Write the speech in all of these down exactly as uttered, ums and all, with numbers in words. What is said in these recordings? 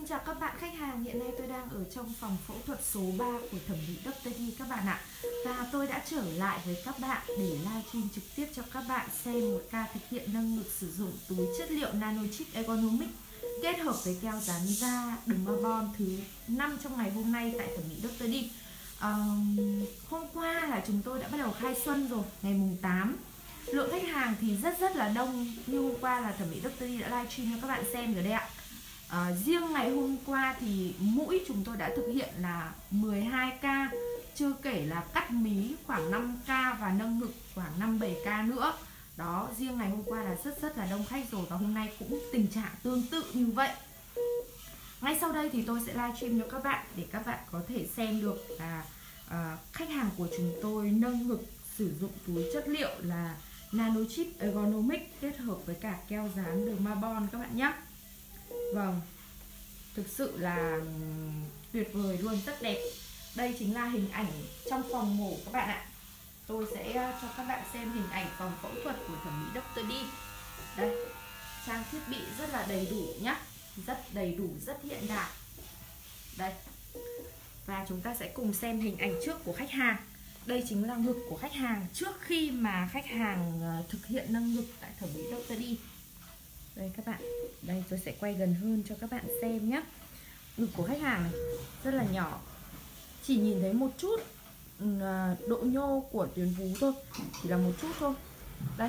Xin chào các bạn khách hàng, hiện nay tôi đang ở trong phòng phẫu thuật số ba của thẩm mỹ Doctor D các bạn ạ. Và tôi đã trở lại với các bạn để livestream trực tiếp cho các bạn xem một ca thực hiện nâng ngực sử dụng túi chất liệu Nanochip Ergonomic kết hợp với keo dán da Dermabond thứ năm trong ngày hôm nay tại thẩm mỹ Doctor D. um, Hôm qua là chúng tôi đã bắt đầu khai xuân rồi, ngày mùng tám. Lượng khách hàng thì rất rất là đông. Như hôm qua là thẩm mỹ Doctor D đã livestream cho các bạn xem rồi đấy ạ. À, riêng ngày hôm qua thì mũi chúng tôi đã thực hiện là mười hai ca, chưa kể là cắt mí khoảng năm ca và nâng ngực khoảng năm bảy ca nữa. Đó, riêng ngày hôm qua là rất rất là đông khách rồi, và hôm nay cũng tình trạng tương tự như vậy. Ngay sau đây thì tôi sẽ livestream cho các bạn để các bạn có thể xem được là à, khách hàng của chúng tôi nâng ngực sử dụng túi chất liệu là Nanochip Ergonomic kết hợp với cả keo dán Dermabond các bạn nhé. Vâng, thực sự là tuyệt vời luôn, rất đẹp. Đây chính là hình ảnh trong phòng mổ các bạn ạ. Tôi sẽ cho các bạn xem hình ảnh phòng phẫu thuật của thẩm mỹ Doctor D. Đây, trang thiết bị rất là đầy đủ nhá, rất đầy đủ, rất hiện đại. Đây, và chúng ta sẽ cùng xem hình ảnh trước của khách hàng. Đây chính là ngực của khách hàng trước khi mà khách hàng thực hiện nâng ngực tại thẩm mỹ Doctor D. Đây các bạn, đây tôi sẽ quay gần hơn cho các bạn xem nhé. Ngực của khách hàng này rất là nhỏ, chỉ nhìn thấy một chút độ nhô của tuyến vú thôi, chỉ là một chút thôi. Đây,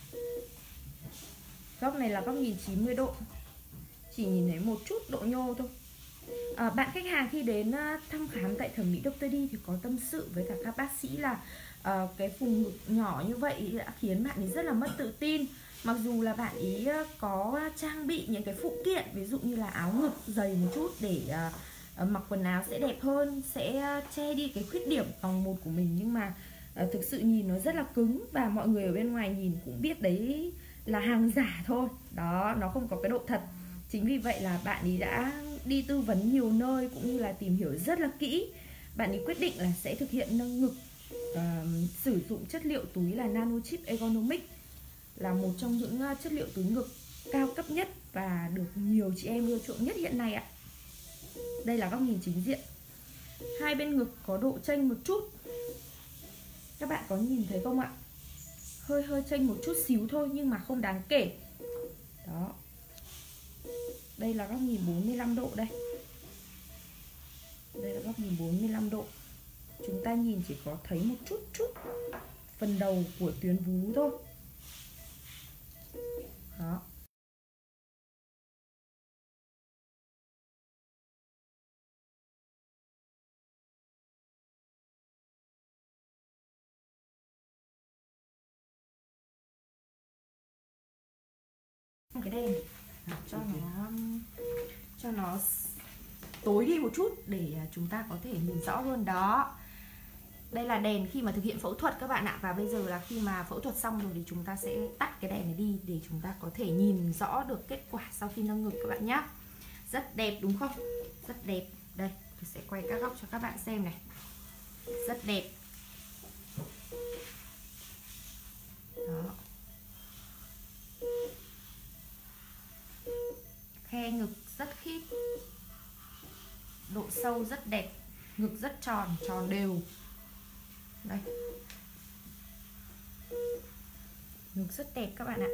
góc này là góc nhìn chín mươi độ, chỉ nhìn thấy một chút độ nhô thôi. à, Bạn khách hàng khi đến thăm khám tại thẩm mỹ Doctor D thì có tâm sự với cả các bác sĩ là à, cái vùng ngực nhỏ như vậy đã khiến bạn ấy rất là mất tự tin. Mặc dù là bạn ý có trang bị những cái phụ kiện, ví dụ như là áo ngực dày một chút để uh, mặc quần áo sẽ đẹp hơn, sẽ uh, che đi cái khuyết điểm vòng một của mình, nhưng mà uh, thực sự nhìn nó rất là cứng, và mọi người ở bên ngoài nhìn cũng biết đấy là hàng giả thôi. Đó, nó không có cái độ thật. Chính vì vậy là bạn ý đã đi tư vấn nhiều nơi cũng như là tìm hiểu rất là kỹ. Bạn ý quyết định là sẽ thực hiện nâng ngực uh, sử dụng chất liệu túi là Nanochip Ergonomic, là một trong những chất liệu túi ngực cao cấp nhất và được nhiều chị em ưa chuộng nhất hiện nay ạ. Đây là góc nhìn chính diện. Hai bên ngực có độ chênh một chút, các bạn có nhìn thấy không ạ? Hơi hơi chênh một chút xíu thôi, nhưng mà không đáng kể. Đó. Đây là góc nhìn bốn mươi lăm độ đây. Đây là góc nhìn bốn mươi lăm độ. Chúng ta nhìn chỉ có thấy một chút chút phần đầu của tuyến vú thôi. Đó. Cái đèn cho nó cho nó tối đi một chút để chúng ta có thể nhìn rõ hơn. Đó, đây là đèn khi mà thực hiện phẫu thuật các bạn ạ. Và bây giờ là khi mà phẫu thuật xong rồi thì chúng ta sẽ tắt cái đèn này đi để chúng ta có thể nhìn rõ được kết quả sau khi nâng ngực các bạn nhé. Rất đẹp đúng không? Rất đẹp. Đây, tôi sẽ quay các góc cho các bạn xem này. Rất đẹp. Đó. Khe ngực rất khít, độ sâu rất đẹp, ngực rất tròn, tròn đều. Đây, ngực rất đẹp các bạn ạ.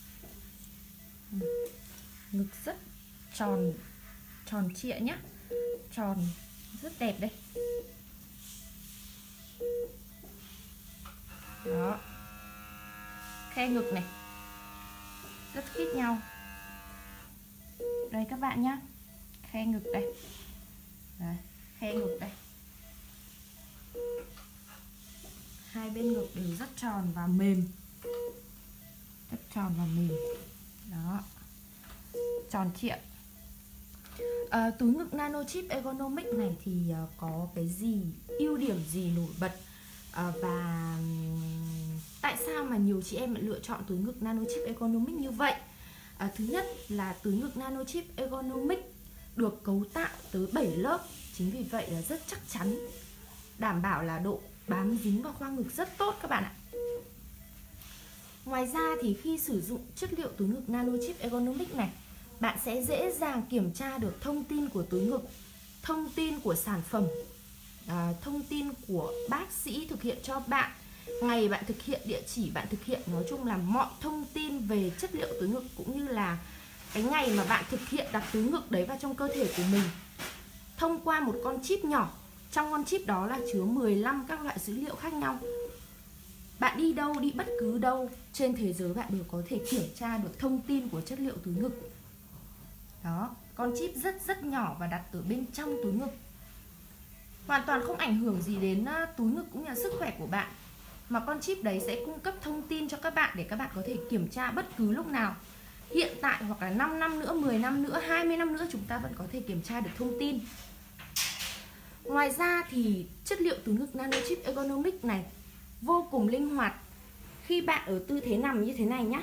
Ngực rất tròn, tròn trịa nhá, tròn rất đẹp đây. Đó, khe ngực này rất khít nhau. Đây các bạn nhá, khe ngực đây. Đấy, khe ngực đây. Hai bên ngực đều rất tròn và mềm, rất tròn và mềm. Đó, tròn trịa. à, Túi ngực Nanochip Ergonomic này thì uh, có cái gì, ưu điểm gì nổi bật, à, và tại sao mà nhiều chị em lại lựa chọn túi ngực Nanochip Ergonomic như vậy? À, thứ nhất là túi ngực Nanochip Ergonomic được cấu tạo tới bảy lớp, chính vì vậy là rất chắc chắn, đảm bảo là độ bám dính vào khoang ngực rất tốt các bạn ạ. Ngoài ra thì khi sử dụng chất liệu túi ngực Nanochip Ergonomic này bạn sẽ dễ dàng kiểm tra được thông tin của túi ngực, thông tin của sản phẩm, à, thông tin của bác sĩ thực hiện cho bạn, ngày bạn thực hiện, địa chỉ bạn thực hiện, nói chung là mọi thông tin về chất liệu túi ngực cũng như là cái ngày mà bạn thực hiện đặt túi ngực đấy vào trong cơ thể của mình thông qua một con chip nhỏ. Trong con chip đó là chứa mười lăm các loại dữ liệu khác nhau. Bạn đi đâu, đi bất cứ đâu trên thế giới bạn đều có thể kiểm tra được thông tin của chất liệu túi ngực. Đó, con chip rất rất nhỏ và đặt ở bên trong túi ngực. Hoàn toàn không ảnh hưởng gì đến túi ngực cũng như là sức khỏe của bạn. Mà con chip đấy sẽ cung cấp thông tin cho các bạn để các bạn có thể kiểm tra bất cứ lúc nào. Hiện tại hoặc là năm năm nữa, mười năm nữa, hai mươi năm nữa chúng ta vẫn có thể kiểm tra được thông tin. Ngoài ra thì chất liệu túi ngực Nanochip Ergonomic này vô cùng linh hoạt. Khi bạn ở tư thế nằm như thế này nhá,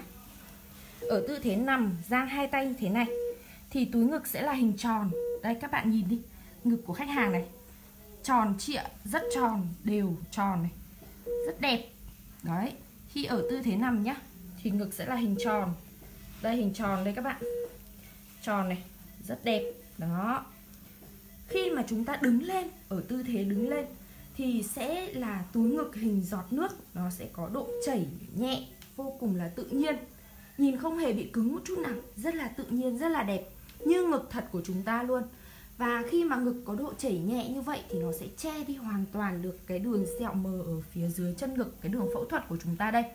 ở tư thế nằm dang hai tay như thế này thì túi ngực sẽ là hình tròn. Đây các bạn nhìn đi, ngực của khách hàng này tròn trịa, rất tròn, đều tròn này, rất đẹp. Đấy, khi ở tư thế nằm nhá thì ngực sẽ là hình tròn. Đây hình tròn đây các bạn, tròn này, rất đẹp. Đó, khi mà chúng ta đứng lên, ở tư thế đứng lên thì sẽ là túi ngực hình giọt nước. Nó sẽ có độ chảy nhẹ, vô cùng là tự nhiên, nhìn không hề bị cứng một chút nào, rất là tự nhiên, rất là đẹp, như ngực thật của chúng ta luôn. Và khi mà ngực có độ chảy nhẹ như vậy thì nó sẽ che đi hoàn toàn được cái đường sẹo mờ ở phía dưới chân ngực, cái đường phẫu thuật của chúng ta đây.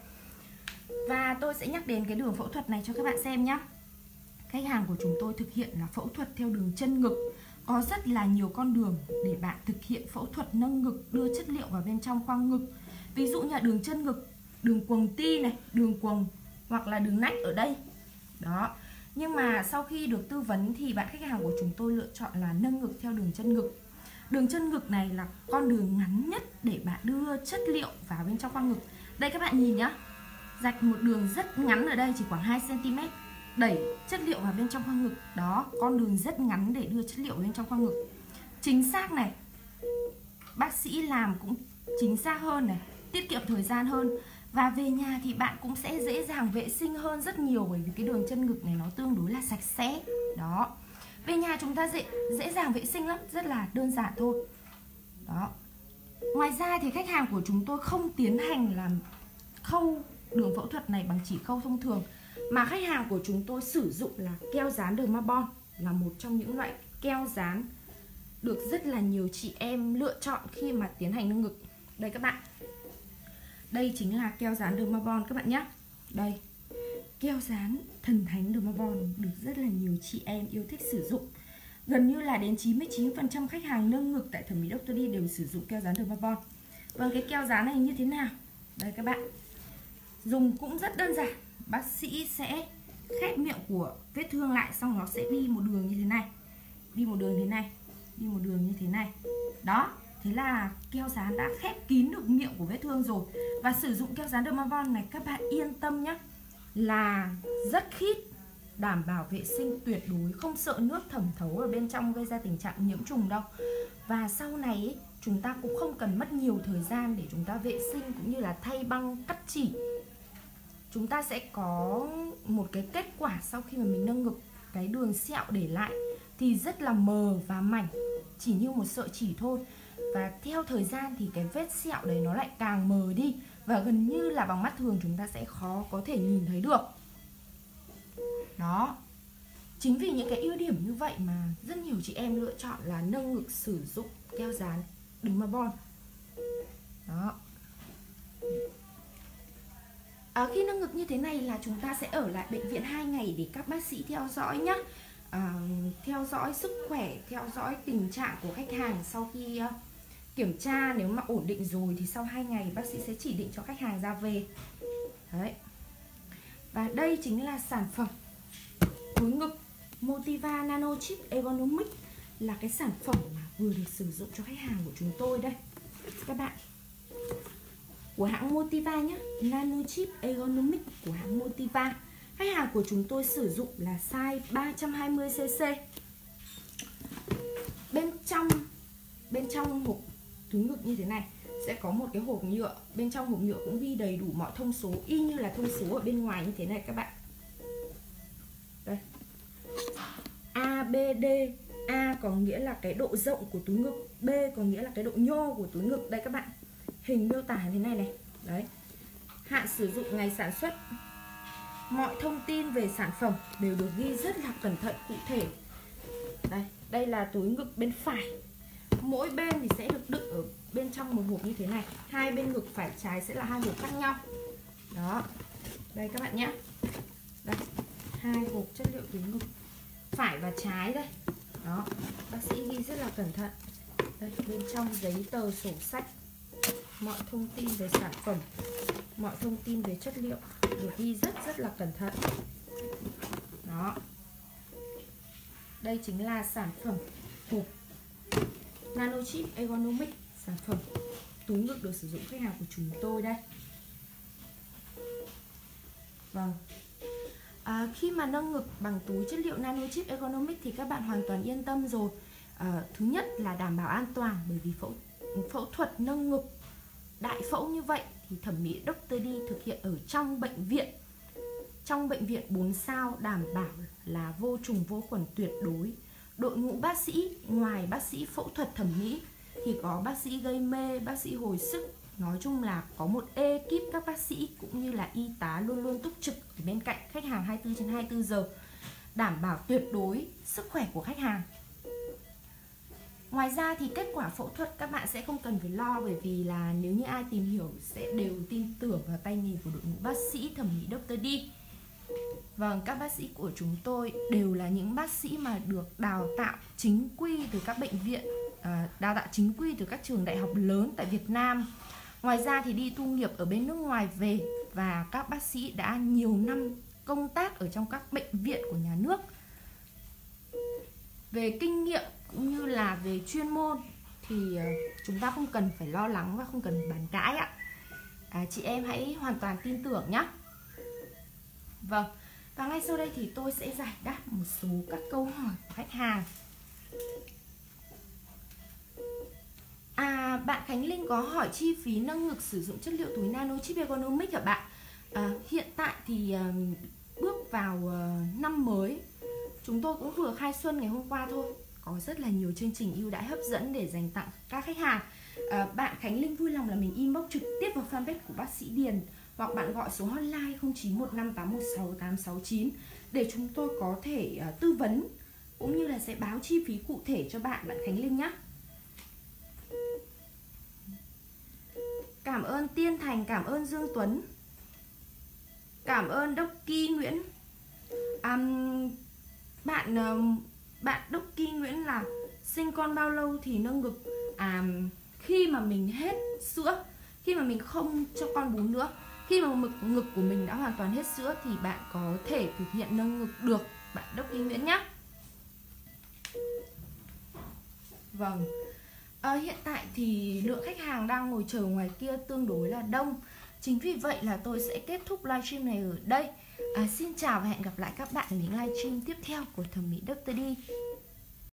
Và tôi sẽ nhắc đến cái đường phẫu thuật này cho các bạn xem nhé. Khách hàng của chúng tôi thực hiện là phẫu thuật theo đường chân ngực. Có rất là nhiều con đường để bạn thực hiện phẫu thuật nâng ngực, đưa chất liệu vào bên trong khoang ngực. Ví dụ như là đường chân ngực, đường quầng ti này, đường quầng hoặc là đường nách ở đây. Đó. Nhưng mà sau khi được tư vấn thì bạn khách hàng của chúng tôi lựa chọn là nâng ngực theo đường chân ngực. Đường chân ngực này là con đường ngắn nhất để bạn đưa chất liệu vào bên trong khoang ngực. Đây các bạn nhìn nhá, rạch một đường rất ngắn ở đây, chỉ khoảng hai xăng ti mét, đẩy chất liệu vào bên trong khoang ngực. Đó, con đường rất ngắn để đưa chất liệu vào bên trong khoang ngực. Chính xác này, bác sĩ làm cũng chính xác hơn này, tiết kiệm thời gian hơn. Và về nhà thì bạn cũng sẽ dễ dàng vệ sinh hơn rất nhiều, bởi vì cái đường chân ngực này nó tương đối là sạch sẽ. Đó, về nhà chúng ta dễ, dễ dàng vệ sinh lắm, rất là đơn giản thôi. Đó. Ngoài ra thì khách hàng của chúng tôi không tiến hành làm khâu đường phẫu thuật này bằng chỉ khâu thông thường, mà khách hàng của chúng tôi sử dụng là keo dán Dermabond, là một trong những loại keo dán được rất là nhiều chị em lựa chọn khi mà tiến hành nâng ngực. Đây các bạn, đây chính là keo dán Dermabond các bạn nhé. Đây, keo dán thần thánh Dermabond được rất là nhiều chị em yêu thích sử dụng. Gần như là đến chín mươi chín phần trăm khách hàng nâng ngực tại thẩm mỹ doctor D đều sử dụng keo dán Dermabond. Vâng, cái keo dán này như thế nào? Đây các bạn, dùng cũng rất đơn giản. Bác sĩ sẽ khép miệng của vết thương lại, xong nó sẽ đi một đường như thế này, đi một đường thế này, đi một đường như thế này. Đó, thế là keo dán đã khép kín được miệng của vết thương rồi. Và sử dụng keo dán Dermabond này các bạn yên tâm nhé, là rất khít, đảm bảo vệ sinh tuyệt đối, không sợ nước thẩm thấu ở bên trong gây ra tình trạng nhiễm trùng đâu. Và sau này ấy, chúng ta cũng không cần mất nhiều thời gian để chúng ta vệ sinh cũng như là thay băng cắt chỉ. Chúng ta sẽ có một cái kết quả sau khi mà mình nâng ngực. Cái đường sẹo để lại thì rất là mờ và mảnh, chỉ như một sợi chỉ thôi. Và theo thời gian thì cái vết sẹo đấy nó lại càng mờ đi, và gần như là bằng mắt thường chúng ta sẽ khó có thể nhìn thấy được. Đó, chính vì những cái ưu điểm như vậy mà rất nhiều chị em lựa chọn là nâng ngực sử dụng keo dán Dermabond. Đó. À, khi nâng ngực như thế này là chúng ta sẽ ở lại bệnh viện hai ngày để các bác sĩ theo dõi nhé. À, theo dõi sức khỏe, theo dõi tình trạng của khách hàng. Sau khi uh, kiểm tra nếu mà ổn định rồi thì sau hai ngày bác sĩ sẽ chỉ định cho khách hàng ra về. Đấy. Và đây chính là sản phẩm túi ngực Motiva Nanochip Ergonomic, là cái sản phẩm mà vừa được sử dụng cho khách hàng của chúng tôi đây các bạn, của hãng Motiva nhé. Nanochip Ergonomic của hãng Motiva. Khách hàng của chúng tôi sử dụng là size ba trăm hai mươi xê xê. Bên trong bên trong hộp túi ngực như thế này sẽ có một cái hộp nhựa. Bên trong hộp nhựa cũng ghi đầy đủ mọi thông số, y như là thông số ở bên ngoài như thế này các bạn. Đây. bê đê. A có nghĩa là cái độ rộng của túi ngực, B có nghĩa là cái độ nhô của túi ngực. Đây các bạn, hình miêu tả thế này này. Đấy. Hạn sử dụng, ngày sản xuất. Mọi thông tin về sản phẩm đều được ghi rất là cẩn thận, cụ thể. Đây, đây là túi ngực bên phải. Mỗi bên thì sẽ được đựng ở bên trong một hộp như thế này. Hai bên ngực phải trái sẽ là hai hộp khác nhau. Đó. Đây các bạn nhé. Đây, hai hộp chất liệu túi ngực phải và trái đây. Đó, bác sĩ ghi rất là cẩn thận. Đây, bên trong giấy tờ, sổ sách, mọi thông tin về sản phẩm, mọi thông tin về chất liệu được ghi rất rất là cẩn thận. Đó. Đây chính là sản phẩm hộp Nanochip Ergonomic, sản phẩm túi ngực được sử dụng khách hàng của chúng tôi đây. Vâng. À, khi mà nâng ngực bằng túi chất liệu Nanochip Ergonomic thì các bạn hoàn toàn yên tâm rồi. À, thứ nhất là đảm bảo an toàn, bởi vì phẫu phẫu thuật nâng ngực đại phẫu như vậy thì thẩm mỹ doctor D thực hiện ở trong bệnh viện. Trong bệnh viện bốn sao, đảm bảo là vô trùng vô khuẩn tuyệt đối. Đội ngũ bác sĩ, ngoài bác sĩ phẫu thuật thẩm mỹ thì có bác sĩ gây mê, bác sĩ hồi sức. Nói chung là có một ekip các bác sĩ cũng như là y tá luôn luôn túc trực ở bên cạnh khách hàng hai mươi tư trên hai mươi tư giờ, đảm bảo tuyệt đối sức khỏe của khách hàng. Ngoài ra thì kết quả phẫu thuật các bạn sẽ không cần phải lo, bởi vì là nếu như ai tìm hiểu sẽ đều tin tưởng vào tay nghề của đội ngũ bác sĩ thẩm mỹ doctor D. Vâng, các bác sĩ của chúng tôi đều là những bác sĩ mà được đào tạo chính quy từ các bệnh viện, đào tạo chính quy từ các trường đại học lớn tại Việt Nam. Ngoài ra thì đi tu nghiệp ở bên nước ngoài về, và các bác sĩ đã nhiều năm công tác ở trong các bệnh viện của nhà nước. Về kinh nghiệm cũng như là về chuyên môn thì chúng ta không cần phải lo lắng và không cần phải bàn cãi ạ. À, chị em hãy hoàn toàn tin tưởng nhé. Vâng, và ngay sau đây thì tôi sẽ giải đáp một số các câu hỏi của khách hàng. À, bạn Khánh Linh có hỏi chi phí nâng ngực sử dụng chất liệu túi Nanochip Ergonomic hả bạn? À, hiện tại thì uh, bước vào uh, năm mới, chúng tôi cũng vừa khai xuân ngày hôm qua thôi. Có rất là nhiều chương trình ưu đãi hấp dẫn để dành tặng các khách hàng. À, bạn Khánh Linh vui lòng là mình inbox trực tiếp vào fanpage của bác sĩ Điền, hoặc bạn gọi số hotline không chín một năm tám một sáu tám sáu chín để chúng tôi có thể uh, tư vấn cũng như là sẽ báo chi phí cụ thể cho bạn, bạn Khánh Linh nhé. Cảm ơn Tiên Thành, cảm ơn Dương Tuấn, cảm ơn Doki Nguyễn. um, Bạn uh, bạn Doki Nguyễn là sinh con bao lâu thì nâng ngực? À, khi mà mình hết sữa, khi mà mình không cho con bú nữa, khi mà ngực, ngực của mình đã hoàn toàn hết sữa thì bạn có thể thực hiện nâng ngực được, bạn Doki Nguyễn nhé. Vâng. À, hiện tại thì lượng khách hàng đang ngồi chờ ngoài kia tương đối là đông. Chính vì vậy là tôi sẽ kết thúc livestream này ở đây. À, xin chào và hẹn gặp lại các bạn ở những livestream tiếp theo của thẩm mỹ doctor D.